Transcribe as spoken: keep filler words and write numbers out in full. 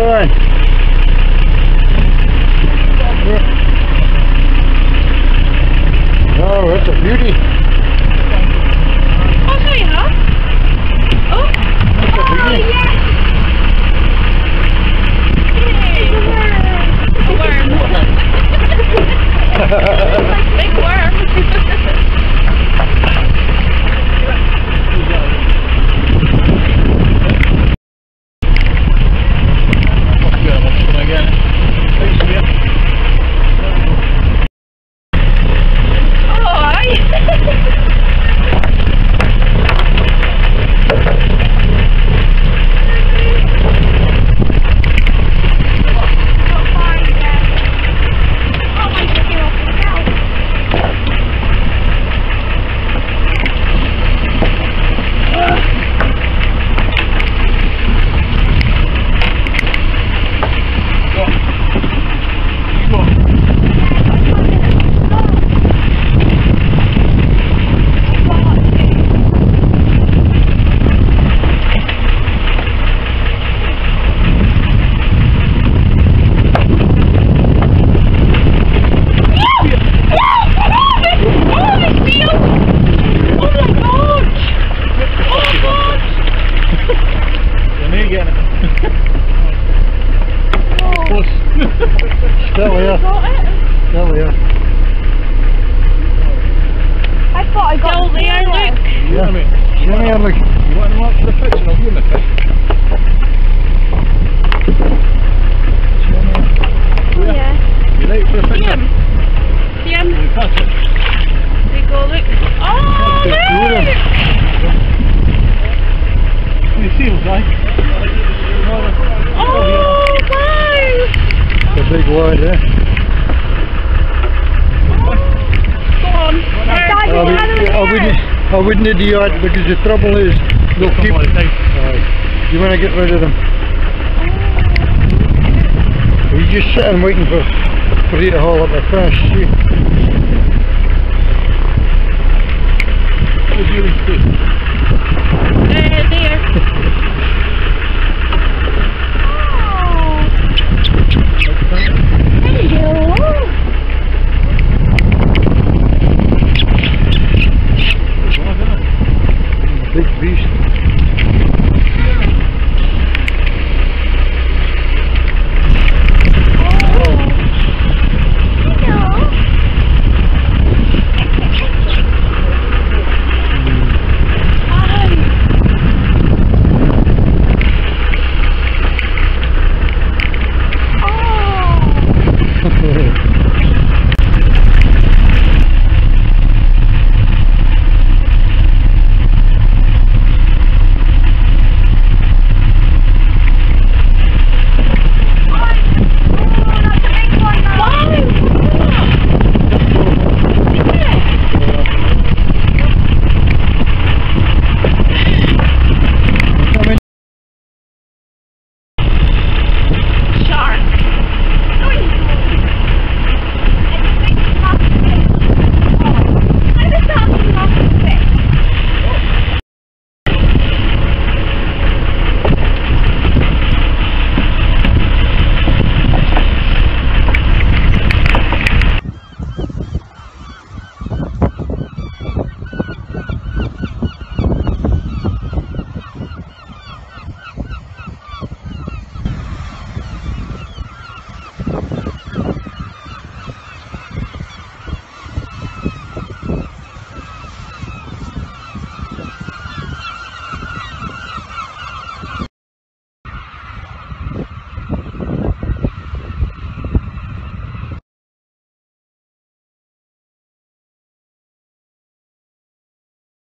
on. Oh, that's a beauty. Oh, there you are. Oh, That's a oh beauty. yes! Yay! A worm. Big worm. Still here. Still here. I thought I got Still there, look. Yeah. Come here, look. You want to watch the fish and I'll give him the fish? Oh, yeah. You like for a fish? See him. See him. You catch it. There you go, look. Oh, Just do look. them. Any seals, right? Oh, wow. It's a big wide, eh? Go on. I, would, I, wouldn't, I wouldn't do that because the trouble is they'll keep. Aye. You want to get rid of them. You just sitting waiting for for you to haul up a fish. See?